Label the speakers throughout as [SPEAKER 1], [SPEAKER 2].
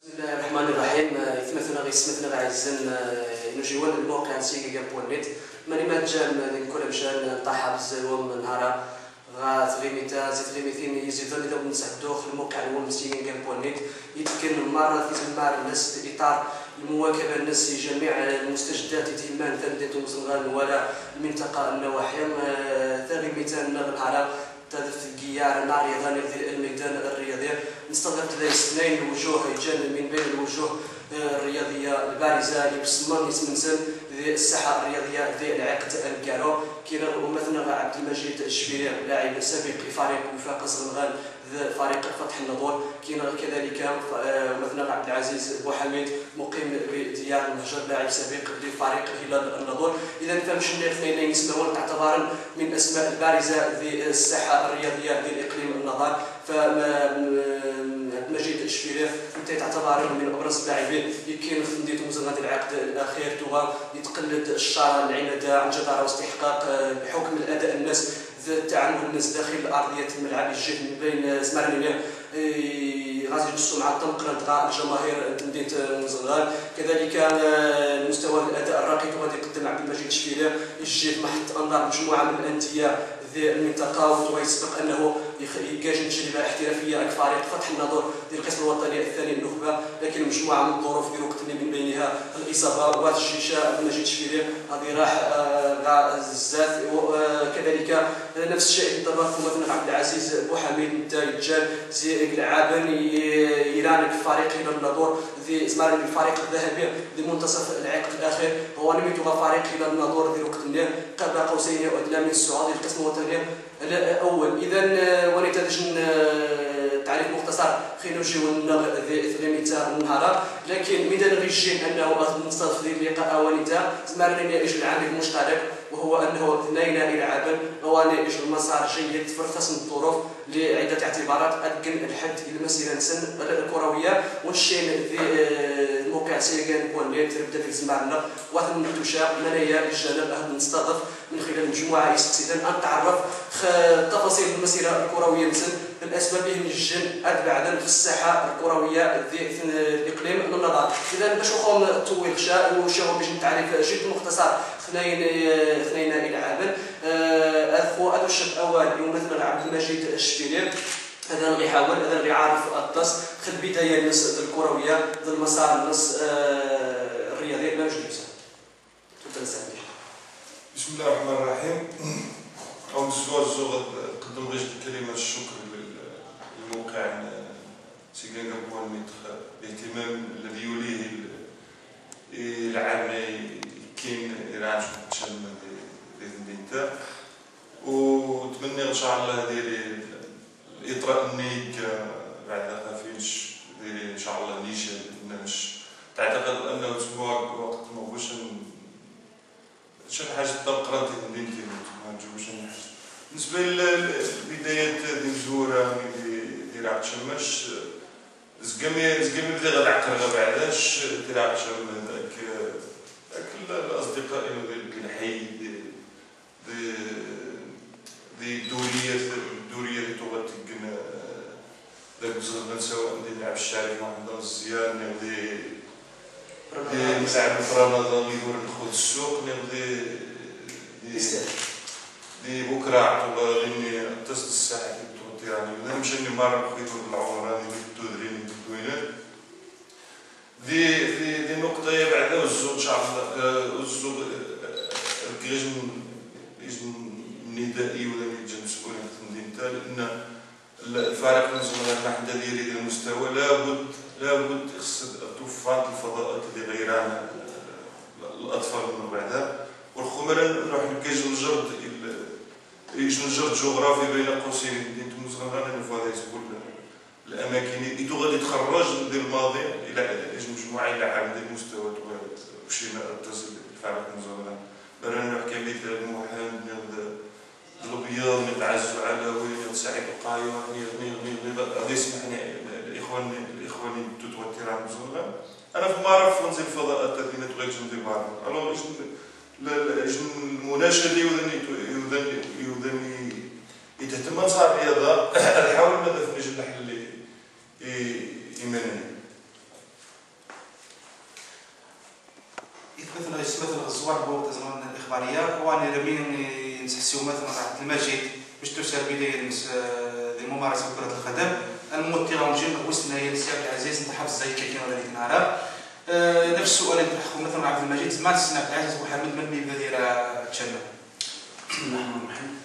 [SPEAKER 1] بسم الله الرحمن الرحيم. يتمثلنا غيسمثنا غايزن نجيوان الموقع نسيكي بوانيت ماني ما جام كل مشان طاحة بزاوم نهارا غا تغيميتا زي تغيميتين يزيدون إذا بنسعدوه الموقع الوم نسيكي بوانيت يتكن مرة في المار الناس إطار المواكبة الناس جميع المستجدات تيمان تنديتو مزنغان ولا المنطقة النواحي تغيميتا نهارا تدفت الجيار نار يضان الميدان الرياضي نستضيف ذا الاثنين الوجوه يجان من بين الوجوه الرياضيه البارزه اللي بسمان يتمنزل ذي الساحه الرياضيه ذي العقد الكارو كاين مثلا عبد المجيد الشبيري لاعب سابق لفريق وفاق زغنغان فريق فتح النظور كاين كذلك مثلا عبد العزيز بوحميد مقيم بديار المهجر لاعب سابق لفريق هلال النظور. اذا فمشنا الاثنين يسمون تعتبرا من الاسماء البارزه في الساحه الرياضيه لاقليم النظار. مجيد الشبيري انت تعتبر من ابرز اللاعبين يمكن خدمته مزغات العقد الاخير توغا يتقلد الشارع العناده عن جداره واستحقاق بحكم الاداء الناس تعامل الناس داخل ارضيه الملعب الجهد من بين زمرانيه غادي يجلسوا مع الطنقره تاع الجماهير تنديت مزغال. كذلك مستوى الاداء الراقي غادي يقدم عبد المجيد الشبيري يجي محط انظار مجموعه من الانديه في المنطقه ويسبق انه يجاج تجربه احترافيه كفريق فتح النظر ديال القسم الوطني الثاني النخبه، لكن مجموعه من الظروف اللي وقتني من بينها الاصابه وهذا الشيشه عبد المجيد الشبيري غادي راح كاع الزاف. وكذلك نفس الشيء ينطبق مثلا عبد العزيز بوحميد نتا يتجال زي لعابا يرانك فريق الى النظور في زمار الفريق الذهبي لمنتصف العقد الاخير هو نميتو فريق الى النظور ديال وقتني قاب قوسين وادنى من الصعود القسم الوطني الاول. اذا ونتاج تعريف مختصر خلينا نجيو ذي ثلاثه النهار، لكن ميدان غيجي انه نستضيف ذي اللقاء ونتا زمرنا يجي العامل المشترك وهو انه اثنين يلعبان اواني يجي المسار جيد في رخص الظروف لعده اعتبارات ادكن الحد المسيره نسن الكرويه والشين في الموقع سيكان بوانيت تبدا في زمرنا واحد من التشاق منايا الجانب اهل نستضيف من خلال مجموعه يستقصدان ان تعرف تفاصيل المسيره الكرويه نسن الاسباب من الجن اد بعدا في الساحه الكرويه في الاقليم النظار. اذا باش نخوم طويل شاء وشاو باش نتعرف جد مختصر اثنين يلعبان اخو هذا الشق الاول مثلا عبد المجيد الشبيري هذا غيحاول هذا غيعرف الطاس خد بدايه النص الكرويه ذا المسار النص الرياضي ما جديد. تفضل سامي.
[SPEAKER 2] بسم الله الرحمن الرحيم. أول سؤال قدم غير كلمة الشكر للموقع سيكان بوانيت بالاهتمام الذي يوليه العام كاين إيران شمال دينتا وتمنى إن شاء الله هذه الإطراء النيك بعد خافينش إن شاء الله نيشا الناس تعتقد أنه أسبوع وقت ما بوش شن حاجة تقرأت دينتي ما نجوش نحس بالنسبة لبداية الزورة ديال عقد شماش زكامي بدا غدا عقرغا بعداش ديال عقد شماش داك الأصدقاء ديال الحي دي الدورية اللي تغطيكن داك الزغبان سواء ديال لعب الشعبي محمد الزيان نلعب في رمضان يدور ندخل السوق دي بكره عطوا غني اتصل الساحه اللي تغطي راني انا مشاني مره بخيت العمر راني التدرين التدوينات دي نقطه بعدا والزوج ان شاء الله الزوج كيجي ندائي ولا يجي مسؤول عن التنظيم تاع لان الفريق المزمر المحدد ديال المستوى لابد خص توفر الفضاءات اللي غيرها الاطفال من بعدها والخمرة نروح نكاج الجرد الجرد جغرافي بين قوسين ديال تمزغان نفوا يسبوا الاماكن اللي غادي تخرج ديال الماضي الى مجموعه الى عام ديال المستوى وشينا اتصل الفريق المزغان برا نحكي مثال محمد الابيض نتعزوا على وين سعيد القايو غادي يسمحني الاخواني توتوتر عن مزغان انا في معرف ننزل الفضاءات اللي تبغي تجي بعض الوغ المناشده اللي يودني يتهتم بصار الرياضه نحاول ما نجلح اللي يمنني
[SPEAKER 3] الصور بوقت زمان الإخبارية وأنا رمين نحسيو مثلا عبد المجيد باش تسال بداية الممارسة كرة القدم الممثلة نجم وسنا هي السي عبد العزيز نتحب زي كي كانوا هذيك النهار نفس السؤال اللي طرحه مثلا عبد المجيد زمان السي عبد العزيز محمد من اللي داير تشمل.
[SPEAKER 4] بسم الله الرحمن الرحيم.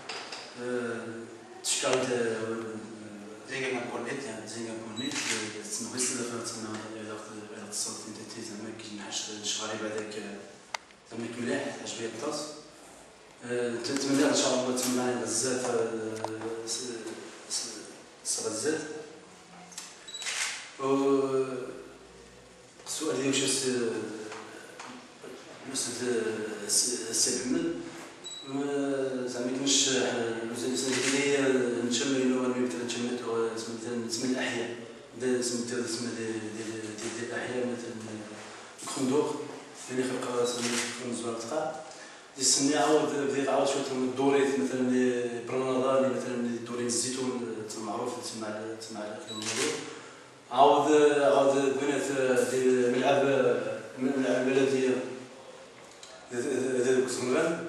[SPEAKER 4] تشكرت زي ما قلت يعني زي ما قلت تسمى بس تسمى إلى اتصلت أنت زعما كي نحش شغالي بعدك زعما مليح عجبني الطاس. نتمنى إن شاء الله تسمى بزاف صرا بزاف. السؤال ديالك واش السي محمد زعما كاينش الوزاره الداخليه نتشملوا مثلا نتشملوا اسم الاحياء اسم ديال الاحياء مثلا الخندق اللي خلق في مزرعه القاع يسمي عاود بدا عاود شويه من الدوريت مثلا برناضه اللي مثلا الدورين الزيتون معروف تسمع الموضوع عاود بنات ملعب بلديه ديال كوزمران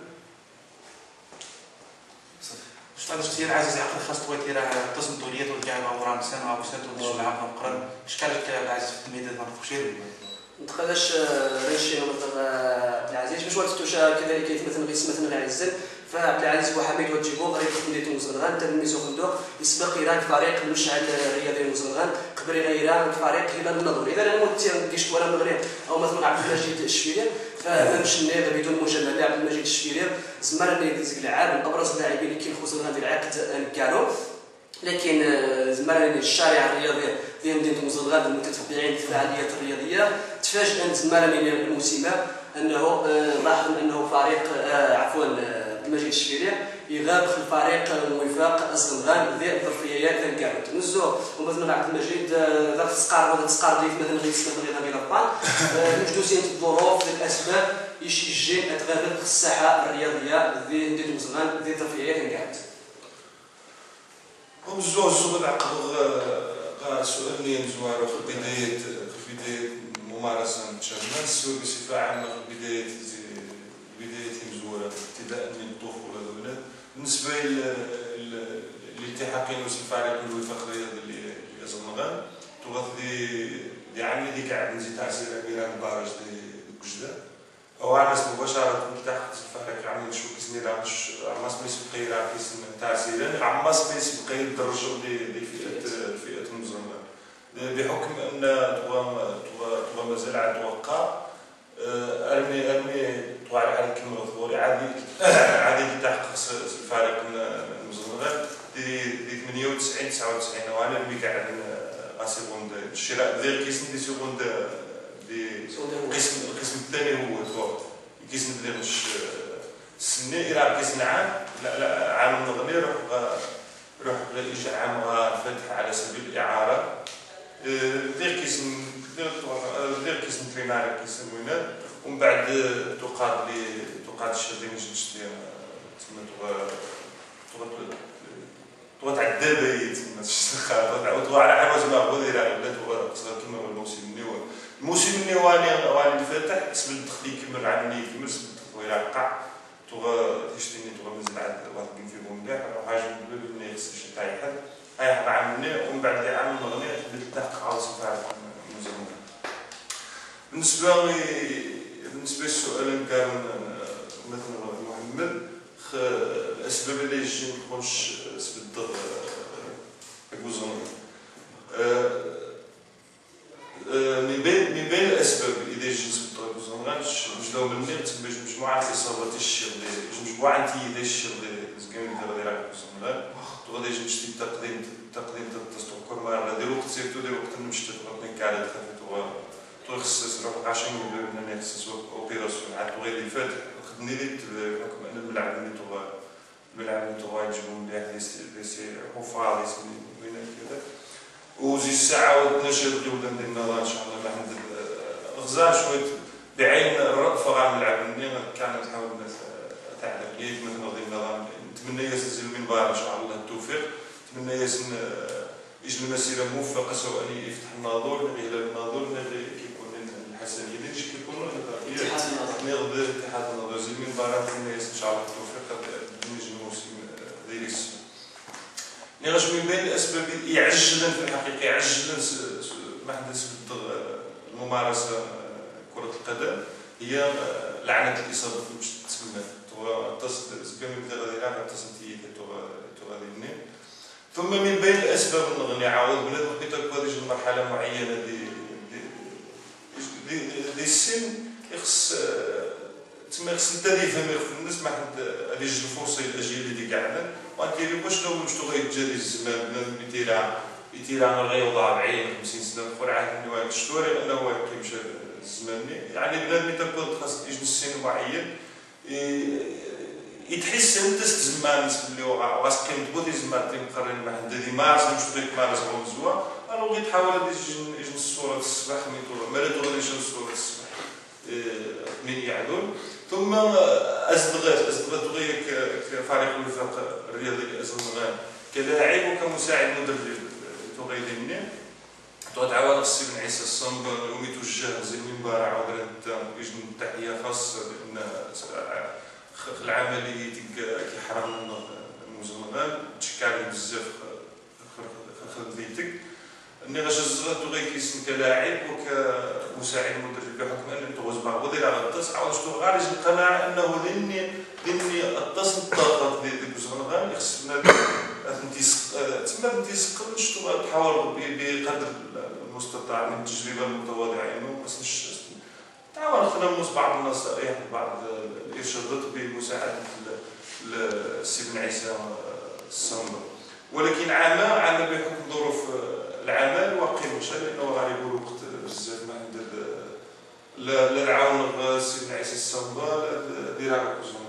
[SPEAKER 3] هذا الشيء عزيز عقل خاص تويتيرا قسم دوريات والجامعه ورام سنه او سنه ولا معاهم قرن اشكالك عزيز في الميدان ما فشير
[SPEAKER 1] نتقداش ريشي مثلا العزيز باش واتتوشا كذلك مثلا غيس مثلا غيعزل فعبد العزيز بوحميد وتجيبو غير خدمتو مزرغان تلميذو خندق يسبق الى فريق المشعل الرياضي مزرغان قبل غير فريق هلال النظري اذا انا متير كيشت ولا المغرب او مثلا عبد المجيد الشفيري فما مشينا بدون مجامله عبد المجيد الشفيري زمر اللي ديك اللاعب من ابرز اللاعبين اللي كينخوز هذا العقد كانوا لكن زمراني الشارع الرياضي ديال مدينه مزرغان المتتبعين الفعاليات الرياضيه تفاجئ زمراني الموسمه انه لاحظ انه فريق عفوا المجيد الشفيري يغاب في الفريق الموفق الزنغان ذي الظرفيات الكاروت نزو ومثلا عبد المجيد ذاك التسقار اللي مثلا غير مثلا غير لابان مجدوزين الظروف الاسباب يشجع اتغابر في الساحه الرياضيه ذي مدينه مزرغان ذي الظرفيات الكاروت
[SPEAKER 2] ومزوج سؤال عقب سؤالين زوار في بداية ممارسة الشمال السؤال بصفة عامة في بداية مزورة ابتداء من الطفولة الأولاد بالنسبة للالتحاقين وسط الفريق الوفاق الرياضي اللي زنغان تغطي دي عامل ديك عاد نزيد تعزير كبيرة البارج دي كجدة أو عمس مباشرة التحقت الفريق عمل شو كيسمي عمس ما يسبقي راه كيسمي تعزيرا عمس ما يسبقي الدرجة دي فئة المزرمة بحكم أن تبغى مازال عاد توقع أرمي طوال على كلمة ثوري عادي تحقق الفريق المزرمة دي 98 99 وأنا اللي قاعد سيكوند الشراء ذي القسم دي سيكوند القسم الثاني هو الفوق القسم اللي مش السنة إلى القسم العام لا عام المغني روح إيش عام فتح على سبيل الإعارة ذي القسم ترينار القسم هنا ومن بعد تقاد الشردين جنش تبغى تعدى تبغى على حوايج ما هو داير على كما هو الموسم النواني الفاتح اسم الدخل يكمل عامني يكمل اسم الدخل يرقع تبغى تشتيني تبغى مازال عاد واحد فيهم مليح حاجه بالباب اللي خص شي تاع حد هاي حد عامني ومن بعد عام المغني بالتحقق عاوز فارق مزيان بالنسبه للسؤال اللي قالوا مثلا محمد الاسباب اللي يجي ما يكونش سبب الجزر من بين الاسباب اذا يجي سبب الجزر نجلو مني تسمى مجموعه الاصابات الشغليه مجموعه انتيدات الشغليه زكان ديال الجزر تغادي يجي نشتي تقديم التستوكر ما غادي وقت سيرتو ديال وقت نمشي تبقى كاع خفيت خصص روح 10 مليون خصص اوبيراسيون عاد غير اللي فات خدني لي بحكم ان الملعب اللي تبغى يجيبو مليح ديسي حفاظ وين كذا وزي الساعه ونشهد الجوده ديالنا ان شاء الله ما حد غزال شويه بعين الرأفة غا الملعب مني كانت تحاول تاع ليك مثلا غادي النظام نتمنى ياسن من بار ان شاء الله التوفيق نتمنى ياسن يجي المسيره موفقه سواء يفتح الناظور الى الناظور كيكون الحسنيه اللي كيكونوا
[SPEAKER 4] اتحاد
[SPEAKER 2] اتحاد النظر زي المباراه الناس ان شاء الله التوفيق نجم الموسم داير السنه. غاش من بين الاسباب يعجلن في الحقيقه يعجلن ما حدث الممارسه كره القدم هي لعنه الاصابه باش تسمى تصل كما مثل غادي يلعب تصنتي غادي ثم من بين الاسباب نغني عاود بنادم بقيت هذه المرحله معينه دي السن يخص تما خص انت اللي يفهم في الناس ما حد غادي يجي الفرصه للاجيال اللي قاعدين وانتيري واش لو شتو غيتجري الزمان بنادم يتيرا الرياضه 40 50 سنه اخرى عاد نوع الشتوري انه كيمشي الزمان يعني بنادم تبقى خاص يجي السن معين يتحس انت زمان اللي واش كيمتبوتي زمان تيمقرن مع هذه مارس مش ديك مارس او مزوا انا بغيت تحاول يجي الصوره الصباح من طول ما لا غادي يجي الصوره الصباح من يعدون ثم ازدغات غير كفريق الوفاق الرياضي ازدغات كلاعب وكمساعد مدرب تغيدني تعاون السي بن عيسى الصنبل وميتوجه زي المنبر عاود يجي تحيه خاصه لان العمليه كيحرم المزمغان تشكال بزاف خدمتك اني غاش الزغات غير كيسن كلاعب وكمساعد مدرب بحكم ان توز بعض ودير على الطاس عاود شتو غارج القناعه انه دني الطاس الطاقه ديال المزمغان خصنا تما بنتي سقل شتو تحاول بقدر المستطاع من التجربه المتواضعه انه ما خصناش تعاون خدمنا بعض النصائح بعض الارشادات بمساعده السي بن عيسى الصنبل ولكن عامه بحكم ظروف العمل واقيل مشى لانه غادي يقول وقت بزاف ما عندنا لا العاون السي بن عيسى الصنبل دير على